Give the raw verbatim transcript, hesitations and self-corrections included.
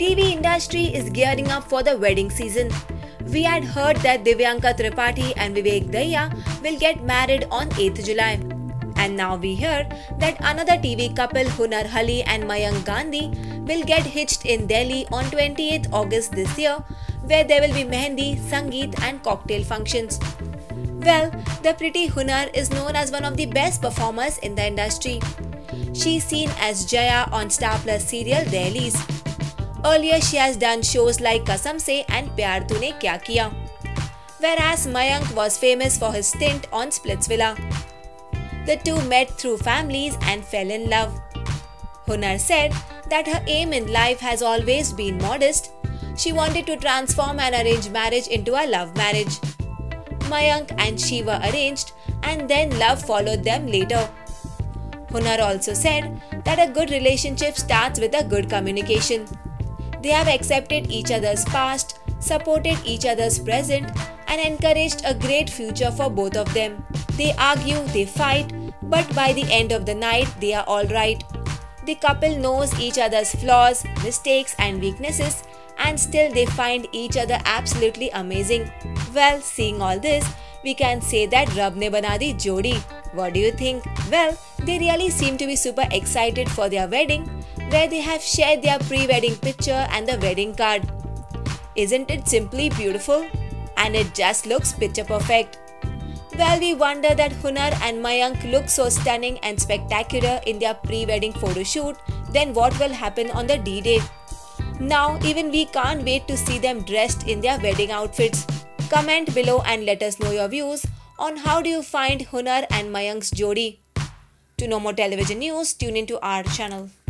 T V industry is gearing up for the wedding season. We had heard that Divyanka Tripathi and Vivek Daya will get married on eighth July. And now we hear that another T V couple, Hunar Hali and Mayank Gandhi, will get hitched in Delhi on twenty-eighth August this year, where there will be mehendi, sangeet and cocktail functions. Well, the pretty Hunar is known as one of the best performers in the industry. She's seen as Jaya on Star Plus serial Dailies. Earlier, she has done shows like Kasam Se and Pyar Tune Kya Kiya. Whereas Mayank was famous for his stint on Splitsvilla. The two met through families and fell in love. Hunar said that her aim in life has always been modest. She wanted to transform an arranged marriage into a love marriage. Mayank and she were arranged and then love followed them later. Hunar also said that a good relationship starts with a good communication. They have accepted each other's past, supported each other's present, and encouraged a great future for both of them. They argue, they fight, but by the end of the night, they are alright. The couple knows each other's flaws, mistakes, and weaknesses, and still they find each other absolutely amazing. Well, seeing all this, we can say that Rab ne bana di jodi. What do you think? Well, they really seem to be super excited for their wedding, where they have shared their pre-wedding picture and the wedding card. Isn't it simply beautiful? And it just looks picture perfect. Well, we wonder that Hunar and Mayank look so stunning and spectacular in their pre-wedding photo shoot, then what will happen on the D-Day? Now, even we can't wait to see them dressed in their wedding outfits. Comment below and let us know your views on how do you find Hunar and Mayank's jodi. To know more television news, tune into our channel.